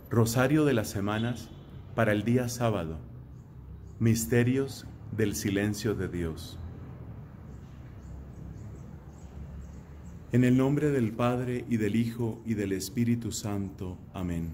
Rosario de las Semanas para el día sábado. Misterios del silencio de Dios. En el nombre del Padre, y del Hijo, y del Espíritu Santo. Amén.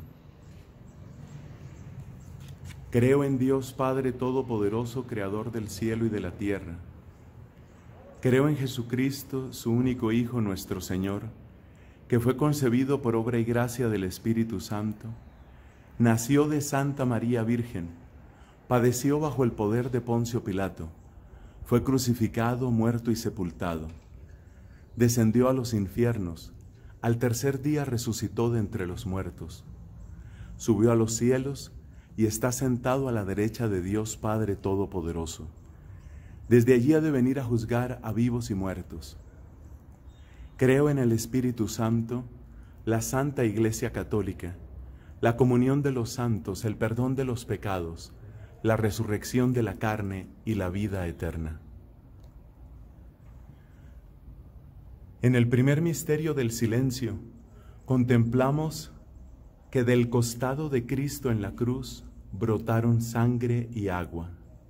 Creo en Dios Padre Todopoderoso, Creador del cielo y de la tierra. Creo en Jesucristo, su único Hijo, nuestro Señor, que fue concebido por obra y gracia del Espíritu Santo, nació de Santa María Virgen, padeció bajo el poder de Poncio Pilato, fue crucificado, muerto y sepultado. Descendió a los infiernos, al tercer día resucitó de entre los muertos. Subió a los cielos y está sentado a la derecha de Dios Padre Todopoderoso. Desde allí ha de venir a juzgar a vivos y muertos. Creo en el Espíritu Santo, la Santa Iglesia Católica, la comunión de los santos, el perdón de los pecados, la resurrección de la carne y la vida eterna. En el primer misterio del silencio, contemplamos que del costado de Cristo en la cruz brotaron sangre y agua.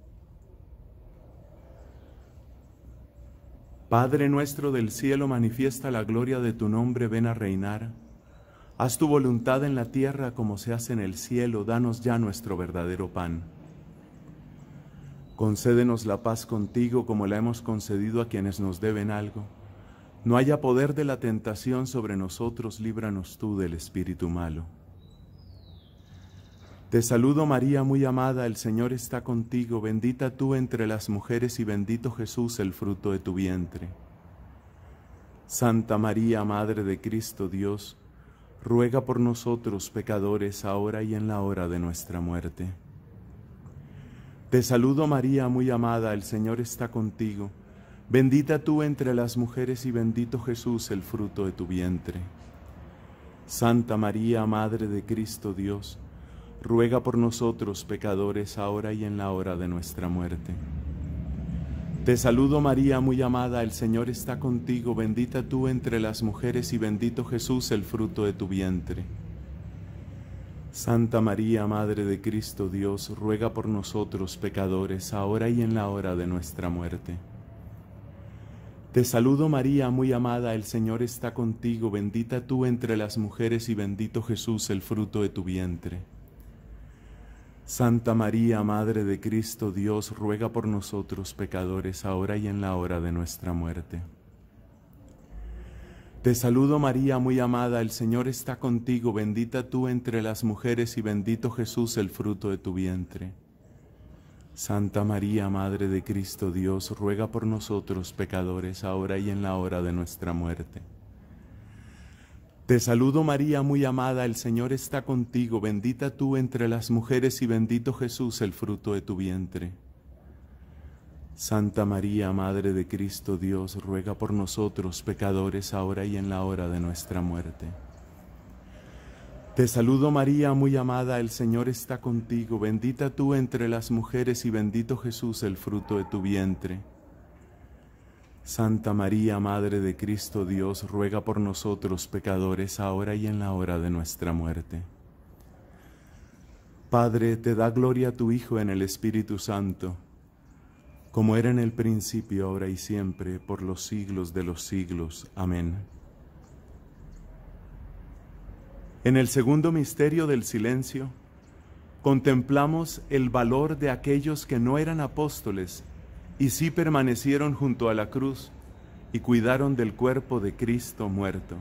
Padre nuestro del cielo, manifiesta la gloria de tu nombre, ven a reinar. Haz tu voluntad en la tierra como se hace en el cielo, danos ya nuestro verdadero pan. Concédenos la paz contigo como la hemos concedido a quienes nos deben algo. No haya poder de la tentación sobre nosotros, líbranos tú del espíritu malo. Te saludo María, muy amada, el Señor está contigo, bendita tú entre las mujeres y bendito Jesús, el fruto de tu vientre. Santa María, Madre de Cristo Dios, ruega por nosotros pecadores, ahora y en la hora de nuestra muerte. Te saludo María, muy amada, el Señor está contigo, bendita tú entre las mujeres y bendito Jesús, el fruto de tu vientre. Santa María, Madre de Cristo Dios, ruega por nosotros pecadores, ahora y en la hora de nuestra muerte. Te saludo María, muy amada, el Señor está contigo, bendita tú entre las mujeres y bendito Jesús, el fruto de tu vientre. Santa María, Madre de Cristo Dios, ruega por nosotros pecadores, ahora y en la hora de nuestra muerte. Te saludo María, muy amada, el Señor está contigo, bendita tú entre las mujeres y bendito Jesús, el fruto de tu vientre. Santa María, Madre de Cristo Dios, ruega por nosotros pecadores, ahora y en la hora de nuestra muerte. Te saludo María, muy amada, el Señor está contigo, bendita tú entre las mujeres y bendito Jesús, el fruto de tu vientre. Santa María, Madre de Cristo Dios, ruega por nosotros pecadores, ahora y en la hora de nuestra muerte. Te saludo María, muy amada, el Señor está contigo, bendita tú entre las mujeres y bendito Jesús, el fruto de tu vientre. Santa María, Madre de Cristo Dios, ruega por nosotros pecadores, ahora y en la hora de nuestra muerte. Te saludo María, muy amada, el Señor está contigo, bendita tú entre las mujeres y bendito Jesús, el fruto de tu vientre. Santa María, Madre de Cristo Dios, ruega por nosotros pecadores, ahora y en la hora de nuestra muerte. Padre, te da gloria a tu Hijo en el Espíritu Santo, como era en el principio, ahora y siempre, por los siglos de los siglos. Amén. En el segundo misterio del silencio, contemplamos el valor de aquellos que no eran apóstoles y sí permanecieron junto a la cruz y cuidaron del cuerpo de Cristo muerto.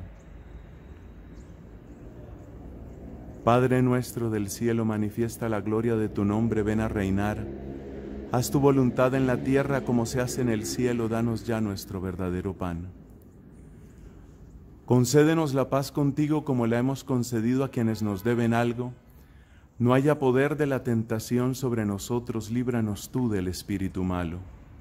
Padre nuestro del cielo, manifiesta la gloria de tu nombre, ven a reinar. Haz tu voluntad en la tierra como se hace en el cielo, danos ya nuestro verdadero pan. Concédenos la paz contigo como la hemos concedido a quienes nos deben algo. No haya poder de la tentación sobre nosotros, líbranos tú del espíritu malo.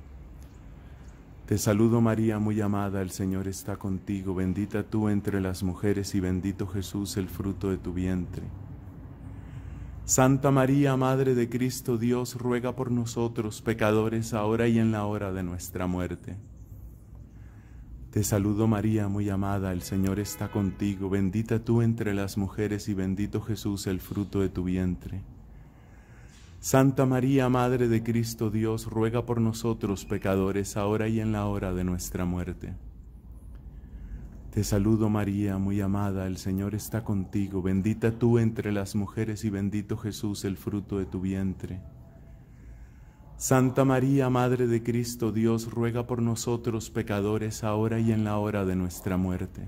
Te saludo María, muy amada, el Señor está contigo, bendita tú entre las mujeres y bendito Jesús, el fruto de tu vientre. Santa María, Madre de Cristo Dios, ruega por nosotros pecadores, ahora y en la hora de nuestra muerte. Te saludo María, muy amada, el Señor está contigo, bendita tú entre las mujeres y bendito Jesús, el fruto de tu vientre. Santa María, Madre de Cristo Dios, ruega por nosotros pecadores, ahora y en la hora de nuestra muerte. Te saludo María, muy amada, el Señor está contigo, bendita tú entre las mujeres y bendito Jesús, el fruto de tu vientre. Santa María, Madre de Cristo Dios, ruega por nosotros pecadores, ahora y en la hora de nuestra muerte.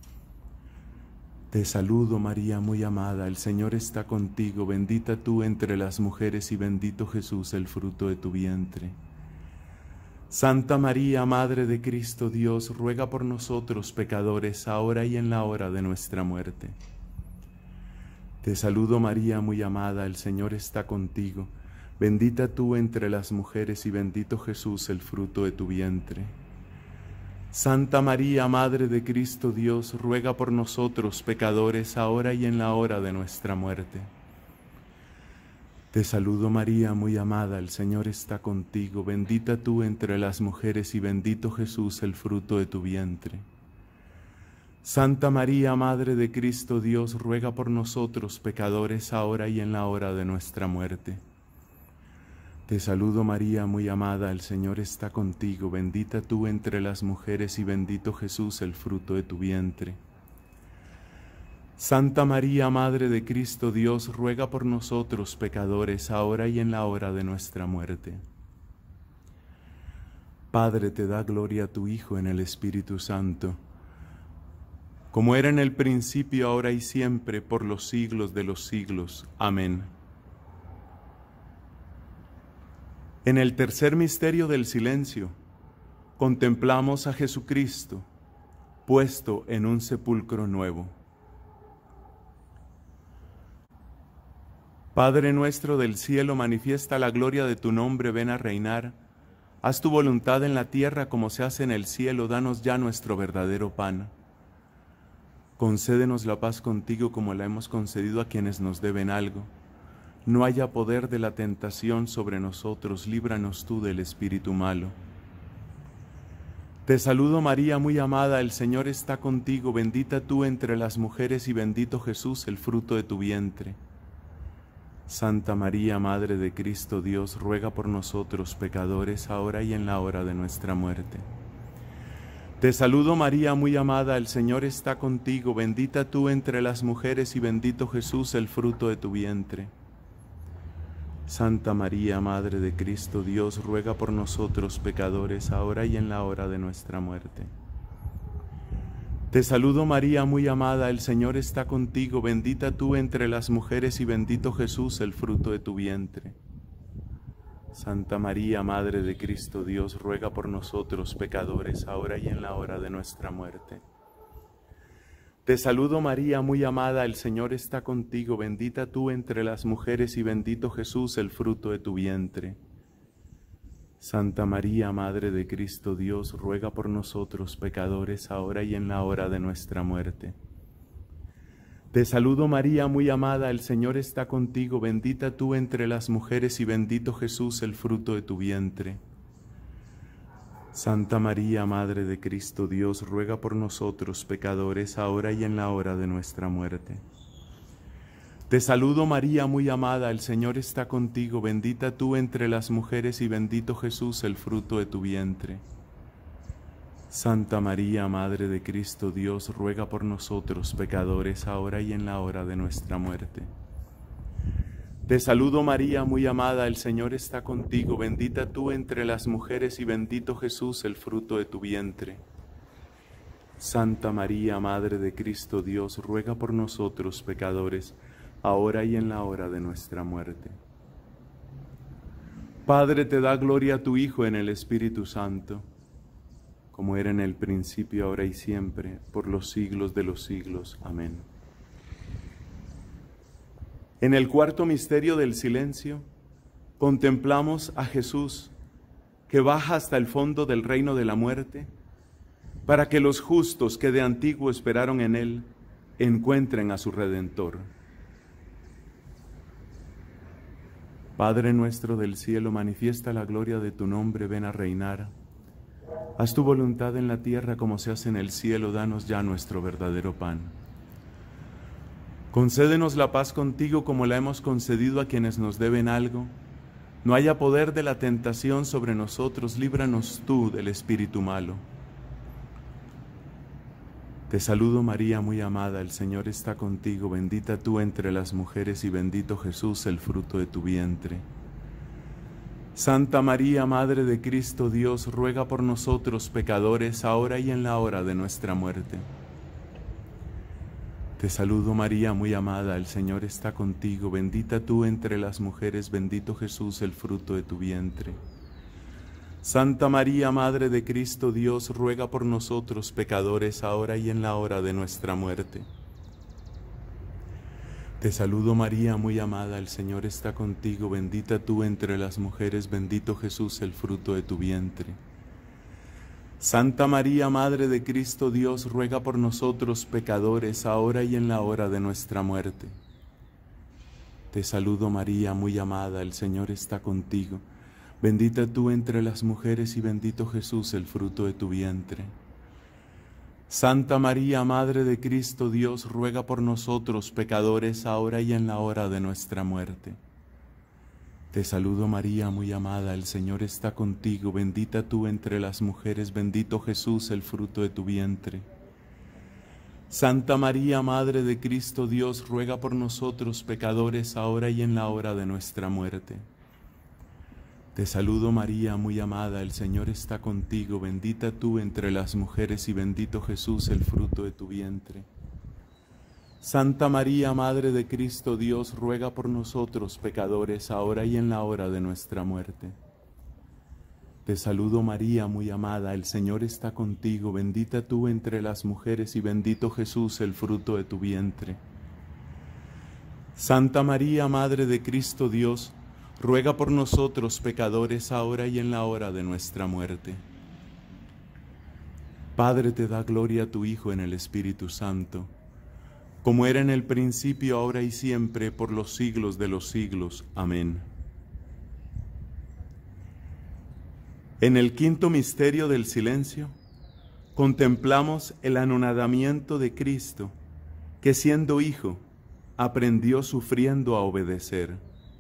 Te saludo María, muy amada, el Señor está contigo, bendita tú entre las mujeres y bendito Jesús, el fruto de tu vientre. Santa María, Madre de Cristo Dios, ruega por nosotros pecadores, ahora y en la hora de nuestra muerte. Te saludo María, muy amada, el Señor está contigo, bendita tú entre las mujeres y bendito Jesús, el fruto de tu vientre. Santa María, Madre de Cristo Dios, ruega por nosotros pecadores, ahora y en la hora de nuestra muerte. Te saludo María, muy amada, el Señor está contigo, bendita tú entre las mujeres y bendito Jesús, el fruto de tu vientre. Santa María, Madre de Cristo Dios, ruega por nosotros pecadores, ahora y en la hora de nuestra muerte. Te saludo María, muy amada, el Señor está contigo, bendita tú entre las mujeres y bendito Jesús, el fruto de tu vientre. Santa María, Madre de Cristo Dios, ruega por nosotros pecadores, ahora y en la hora de nuestra muerte. Padre, te da gloria a tu Hijo en el Espíritu Santo, como era en el principio, ahora y siempre, por los siglos de los siglos. Amén. En el tercer misterio del silencio, contemplamos a Jesucristo, puesto en un sepulcro nuevo. Padre nuestro del cielo, manifiesta la gloria de tu nombre, ven a reinar. Haz tu voluntad en la tierra como se hace en el cielo, danos ya nuestro verdadero pan. Concédenos la paz contigo como la hemos concedido a quienes nos deben algo. No haya poder de la tentación sobre nosotros, líbranos tú del espíritu malo. Te saludo María, muy amada, el Señor está contigo, bendita tú entre las mujeres y bendito Jesús, el fruto de tu vientre. Santa María, Madre de Cristo Dios, ruega por nosotros pecadores, ahora y en la hora de nuestra muerte. Te saludo María, muy amada, el Señor está contigo, bendita tú entre las mujeres y bendito Jesús, el fruto de tu vientre. Santa María, Madre de Cristo Dios, ruega por nosotros pecadores, ahora y en la hora de nuestra muerte. Te saludo María, muy amada, el Señor está contigo, bendita tú entre las mujeres y bendito Jesús, el fruto de tu vientre. Santa María, Madre de Cristo Dios, ruega por nosotros pecadores, ahora y en la hora de nuestra muerte. Te saludo María, muy amada, el Señor está contigo, bendita tú entre las mujeres y bendito Jesús, el fruto de tu vientre. Santa María, Madre de Cristo Dios, ruega por nosotros pecadores, ahora y en la hora de nuestra muerte. Te saludo María, muy amada, el Señor está contigo, bendita tú entre las mujeres y bendito Jesús, el fruto de tu vientre. Santa María, Madre de Cristo Dios, ruega por nosotros pecadores, ahora y en la hora de nuestra muerte. Te saludo María, muy amada, el Señor está contigo, bendita tú entre las mujeres y bendito Jesús, el fruto de tu vientre. Santa María, Madre de Cristo Dios, ruega por nosotros pecadores, ahora y en la hora de nuestra muerte. Te saludo María, muy amada, el Señor está contigo, bendita tú entre las mujeres y bendito Jesús, el fruto de tu vientre. Santa María, Madre de Cristo Dios, ruega por nosotros pecadores, ahora y en la hora de nuestra muerte. Padre, te da gloria a tu Hijo en el Espíritu Santo, como era en el principio, ahora y siempre, por los siglos de los siglos. Amén. En el cuarto misterio del silencio, contemplamos a Jesús, que baja hasta el fondo del reino de la muerte, para que los justos que de antiguo esperaron en Él, encuentren a su Redentor. Padre nuestro del cielo, manifiesta la gloria de tu nombre, ven a reinar. Haz tu voluntad en la tierra como se hace en el cielo, danos ya nuestro verdadero pan. Concédenos la paz contigo como la hemos concedido a quienes nos deben algo. No haya poder de la tentación sobre nosotros, líbranos tú del espíritu malo. Te saludo María, muy amada, el Señor está contigo, bendita tú entre las mujeres y bendito Jesús, el fruto de tu vientre. Santa María, Madre de Cristo Dios, ruega por nosotros pecadores, ahora y en la hora de nuestra muerte. Te saludo María, muy amada, el Señor está contigo, bendita tú entre las mujeres, bendito Jesús, el fruto de tu vientre. Santa María, Madre de Cristo Dios, ruega por nosotros pecadores, ahora y en la hora de nuestra muerte. Te saludo María, muy amada, el Señor está contigo, bendita tú entre las mujeres, bendito Jesús, el fruto de tu vientre. Santa María, Madre de Cristo Dios, ruega por nosotros pecadores, ahora y en la hora de nuestra muerte. Te saludo María, muy amada, el Señor está contigo, bendita tú entre las mujeres y bendito Jesús, el fruto de tu vientre. Santa María, Madre de Cristo Dios, ruega por nosotros pecadores, ahora y en la hora de nuestra muerte. Te saludo María, muy amada, el Señor está contigo, bendita tú entre las mujeres, bendito Jesús, el fruto de tu vientre. Santa María, Madre de Cristo Dios, ruega por nosotros pecadores, ahora y en la hora de nuestra muerte. Te saludo María, muy amada, el Señor está contigo, bendita tú entre las mujeres y bendito Jesús, el fruto de tu vientre. Santa María, Madre de Cristo Dios, ruega por nosotros pecadores, ahora y en la hora de nuestra muerte. Te saludo María, muy amada, el Señor está contigo, bendita tú entre las mujeres y bendito Jesús, el fruto de tu vientre. Santa María, Madre de Cristo Dios, ruega por nosotros pecadores, ahora y en la hora de nuestra muerte. Padre, te da gloria a tu Hijo en el Espíritu Santo, como era en el principio, ahora y siempre, por los siglos de los siglos. Amén. En el quinto misterio del silencio, contemplamos el anonadamiento de Cristo, que siendo Hijo, aprendió sufriendo a obedecer.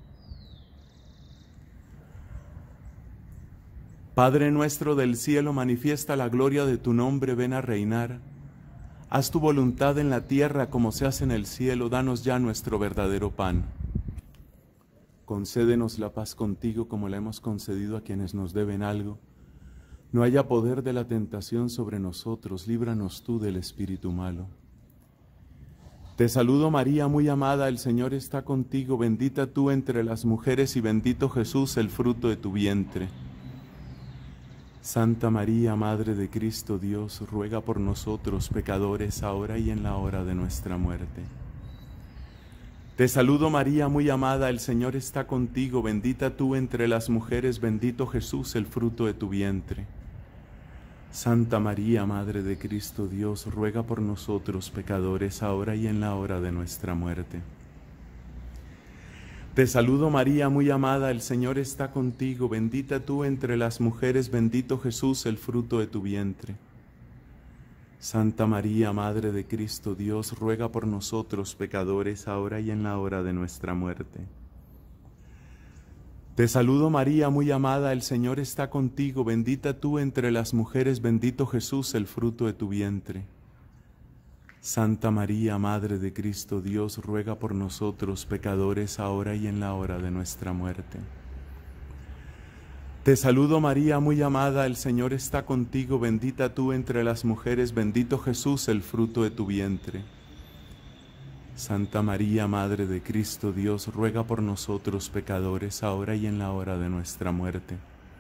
Padre nuestro del cielo, manifiesta la gloria de tu nombre, ven a reinar. Haz tu voluntad en la tierra como se hace en el cielo, danos ya nuestro verdadero pan. Concédenos la paz contigo como la hemos concedido a quienes nos deben algo. No haya poder de la tentación sobre nosotros, líbranos tú del espíritu malo. Te saludo María, muy amada, el Señor está contigo, bendita tú entre las mujeres y bendito Jesús, el fruto de tu vientre. Santa María, Madre de Cristo Dios, ruega por nosotros pecadores, ahora y en la hora de nuestra muerte. Te saludo María, muy amada, el Señor está contigo, bendita tú entre las mujeres, bendito Jesús, el fruto de tu vientre. Santa María, Madre de Cristo Dios, ruega por nosotros pecadores, ahora y en la hora de nuestra muerte. Te saludo María, muy amada, el Señor está contigo, bendita tú entre las mujeres, bendito Jesús, el fruto de tu vientre. Santa María, Madre de Cristo Dios, ruega por nosotros pecadores, ahora y en la hora de nuestra muerte. Te saludo María, muy amada, el Señor está contigo, bendita tú entre las mujeres, bendito Jesús, el fruto de tu vientre. Santa María, Madre de Cristo Dios, ruega por nosotros pecadores, ahora y en la hora de nuestra muerte. Te saludo María, muy amada, el Señor está contigo, bendita tú entre las mujeres, bendito Jesús, el fruto de tu vientre. Santa María, Madre de Cristo Dios, ruega por nosotros pecadores, ahora y en la hora de nuestra muerte.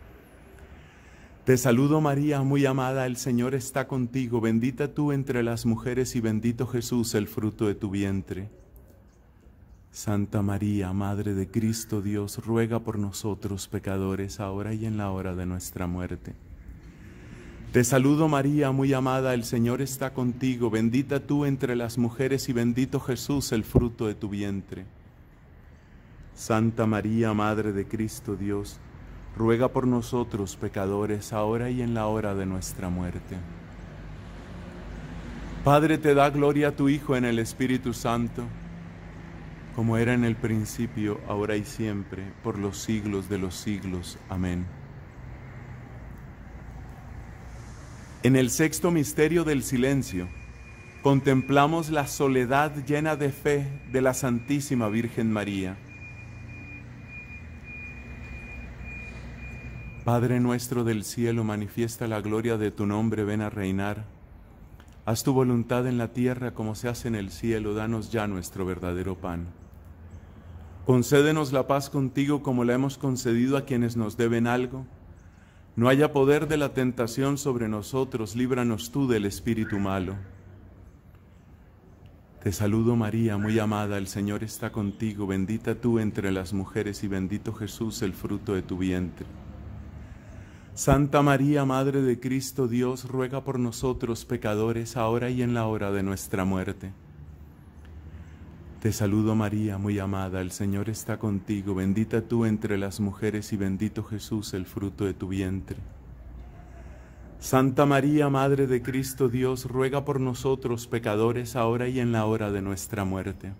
Te saludo María, muy amada, el Señor está contigo, bendita tú entre las mujeres y bendito Jesús, el fruto de tu vientre. Santa María, Madre de Cristo Dios, ruega por nosotros pecadores, ahora y en la hora de nuestra muerte. Te saludo María, muy amada, el Señor está contigo, bendita tú entre las mujeres y bendito Jesús, el fruto de tu vientre. Santa María, Madre de Cristo Dios, ruega por nosotros pecadores, ahora y en la hora de nuestra muerte. Padre, te da gloria a tu Hijo en el Espíritu Santo, como era en el principio, ahora y siempre, por los siglos de los siglos. Amén. En el sexto misterio del silencio, contemplamos la soledad llena de fe de la Santísima Virgen María. Padre nuestro del cielo, manifiesta la gloria de tu nombre, ven a reinar. Haz tu voluntad en la tierra como se hace en el cielo, danos ya nuestro verdadero pan. Concédenos la paz contigo como la hemos concedido a quienes nos deben algo. No haya poder de la tentación sobre nosotros, líbranos tú del espíritu malo. Te saludo María, muy amada, el Señor está contigo, bendita tú entre las mujeres y bendito Jesús, el fruto de tu vientre. Santa María, Madre de Cristo Dios, ruega por nosotros pecadores, ahora y en la hora de nuestra muerte. Te saludo María, muy amada, el Señor está contigo, bendita tú entre las mujeres y bendito Jesús, el fruto de tu vientre. Santa María, Madre de Cristo Dios, ruega por nosotros pecadores, ahora y en la hora de nuestra muerte.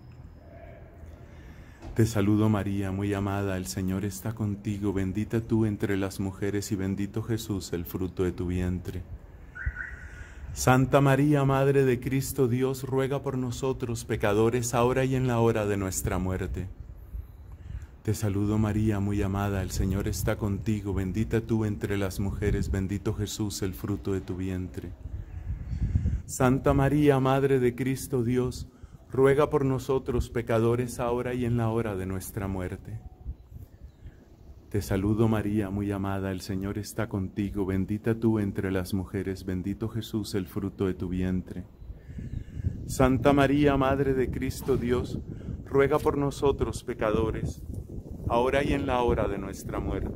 Te saludo María, muy amada, el Señor está contigo, bendita tú entre las mujeres y bendito Jesús, el fruto de tu vientre. Santa María, Madre de Cristo Dios, ruega por nosotros pecadores, ahora y en la hora de nuestra muerte. Te saludo María, muy amada, el Señor está contigo, bendita tú entre las mujeres, bendito Jesús, el fruto de tu vientre. Santa María, Madre de Cristo Dios, ruega por nosotros pecadores, ahora y en la hora de nuestra muerte. Te saludo María, muy amada, el Señor está contigo, bendita tú entre las mujeres, bendito Jesús, el fruto de tu vientre. Santa María, Madre de Cristo Dios, ruega por nosotros pecadores, ahora y en la hora de nuestra muerte.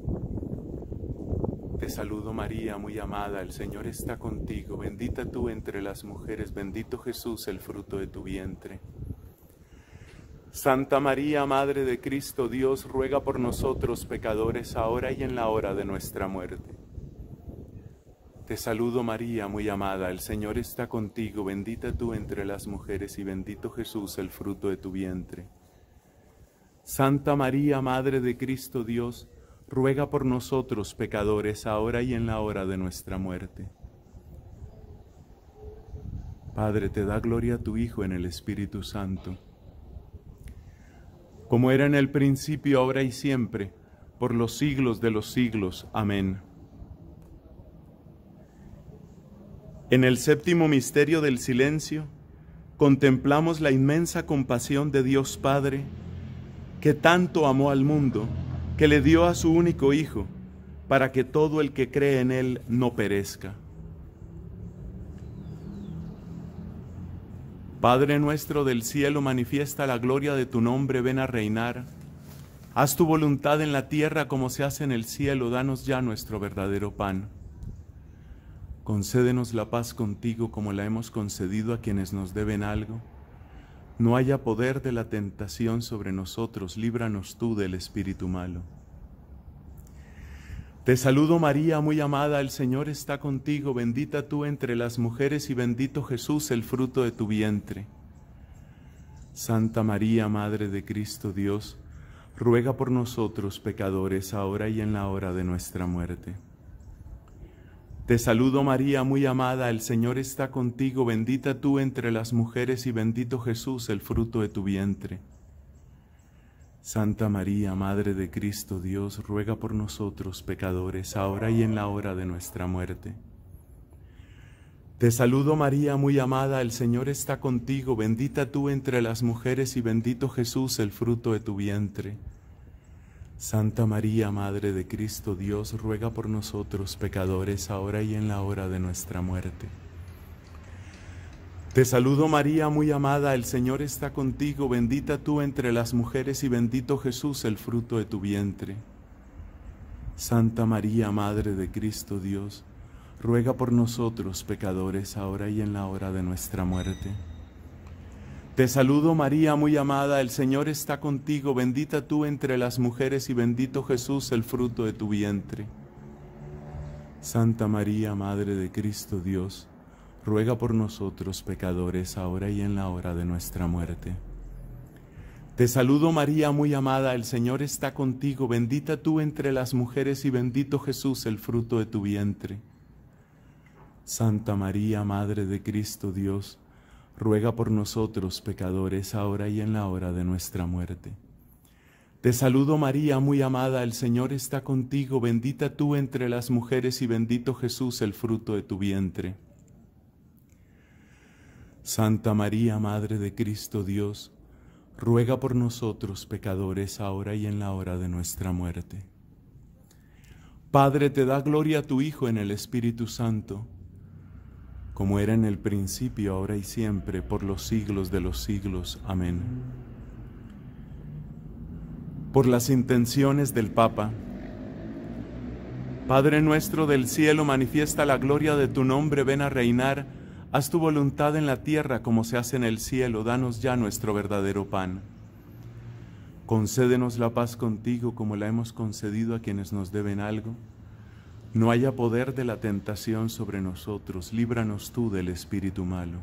Te saludo María, muy amada, el Señor está contigo, bendita tú entre las mujeres, bendito Jesús, el fruto de tu vientre. Santa María, Madre de Cristo Dios, ruega por nosotros pecadores, ahora y en la hora de nuestra muerte. Te saludo María, muy amada, el Señor está contigo, bendita tú entre las mujeres y bendito Jesús, el fruto de tu vientre. Santa María, Madre de Cristo Dios, ruega por nosotros pecadores, ahora y en la hora de nuestra muerte. Padre, te da gloria a tu Hijo en el Espíritu Santo, como era en el principio, ahora y siempre, por los siglos de los siglos. Amén. En el séptimo misterio del silencio, contemplamos la inmensa compasión de Dios Padre, que tanto amó al mundo, que le dio a su único Hijo, para que todo el que cree en Él no perezca. Padre nuestro del cielo, manifiesta la gloria de tu nombre, ven a reinar. Haz tu voluntad en la tierra como se hace en el cielo, danos ya nuestro verdadero pan. Concédenos la paz contigo como la hemos concedido a quienes nos deben algo. No haya poder de la tentación sobre nosotros, líbranos tú del espíritu malo. Te saludo María, muy amada, el Señor está contigo, bendita tú entre las mujeres y bendito Jesús, el fruto de tu vientre. Santa María, Madre de Cristo Dios, ruega por nosotros pecadores, ahora y en la hora de nuestra muerte. Te saludo María, muy amada, el Señor está contigo, bendita tú entre las mujeres y bendito Jesús, el fruto de tu vientre. Santa María, Madre de Cristo Dios, ruega por nosotros pecadores, ahora y en la hora de nuestra muerte. Te saludo María, muy amada, el Señor está contigo, bendita tú entre las mujeres y bendito Jesús, el fruto de tu vientre. Santa María, Madre de Cristo Dios, ruega por nosotros pecadores, ahora y en la hora de nuestra muerte. Te saludo María, muy amada, el Señor está contigo, bendita tú entre las mujeres y bendito Jesús, el fruto de tu vientre. Santa María, Madre de Cristo Dios, ruega por nosotros pecadores, ahora y en la hora de nuestra muerte. Te saludo María, muy amada, el Señor está contigo, bendita tú entre las mujeres y bendito Jesús, el fruto de tu vientre. Santa María, Madre de Cristo Dios, ruega por nosotros pecadores, ahora y en la hora de nuestra muerte. Te saludo María, muy amada, el Señor está contigo, bendita tú entre las mujeres y bendito Jesús, el fruto de tu vientre. Santa María, Madre de Cristo Dios, ruega por nosotros pecadores, ahora y en la hora de nuestra muerte. Te saludo María, muy amada, el Señor está contigo, bendita tú entre las mujeres y bendito Jesús, el fruto de tu vientre. Santa María, Madre de Cristo Dios, ruega por nosotros pecadores, ahora y en la hora de nuestra muerte. Padre, te da gloria a tu Hijo en el Espíritu Santo, como era en el principio, ahora y siempre, por los siglos de los siglos. Amén. Por las intenciones del Papa. Padre nuestro del cielo, manifiesta la gloria de tu nombre, ven a reinar, haz tu voluntad en la tierra como se hace en el cielo, danos ya nuestro verdadero pan. Concédenos la paz contigo como la hemos concedido a quienes nos deben algo. No haya poder de la tentación sobre nosotros, líbranos tú del espíritu malo.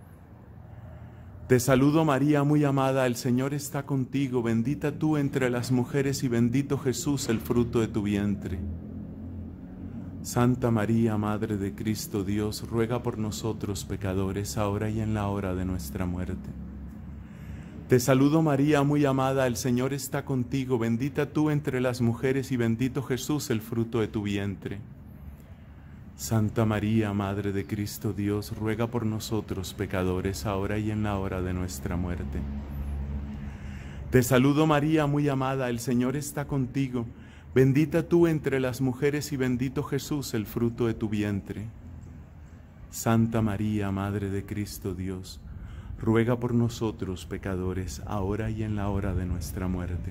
Te saludo María, muy amada, el Señor está contigo, bendita tú entre las mujeres y bendito Jesús, el fruto de tu vientre. Santa María, Madre de Cristo Dios, ruega por nosotros pecadores, ahora y en la hora de nuestra muerte. Te saludo María, muy amada, el Señor está contigo, bendita tú entre las mujeres y bendito Jesús, el fruto de tu vientre. Santa María, Madre de Cristo Dios, ruega por nosotros pecadores, ahora y en la hora de nuestra muerte. Te saludo María, muy amada, el Señor está contigo, bendita tú entre las mujeres y bendito Jesús, el fruto de tu vientre. Santa María, Madre de Cristo Dios, ruega por nosotros pecadores, ahora y en la hora de nuestra muerte.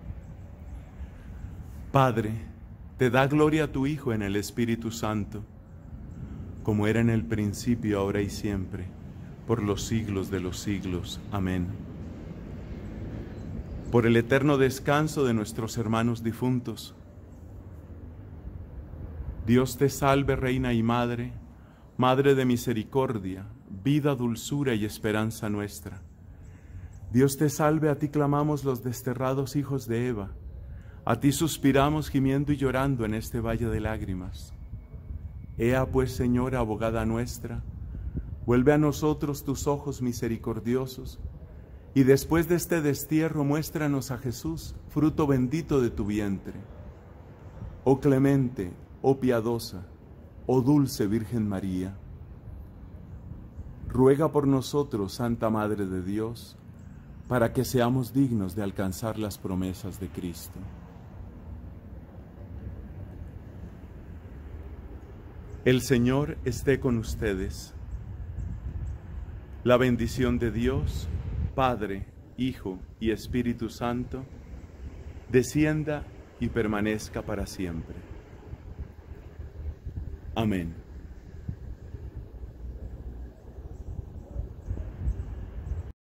Padre, te da gloria a tu Hijo en el Espíritu Santo, como era en el principio, ahora y siempre, por los siglos de los siglos. Amén. Por el eterno descanso de nuestros hermanos difuntos. Dios te salve, Reina y Madre, Madre de misericordia, vida, dulzura y esperanza nuestra. Dios te salve, a ti clamamos los desterrados hijos de Eva, a ti suspiramos gimiendo y llorando en este valle de lágrimas. Ea pues, Señora, abogada nuestra, vuelve a nosotros tus ojos misericordiosos, y después de este destierro muéstranos a Jesús, fruto bendito de tu vientre. Oh clemente, oh piadosa, oh dulce Virgen María, ruega por nosotros, Santa Madre de Dios, para que seamos dignos de alcanzar las promesas de Cristo. El Señor esté con ustedes. La bendición de Dios, Padre, Hijo y Espíritu Santo, descienda y permanezca para siempre. Amén.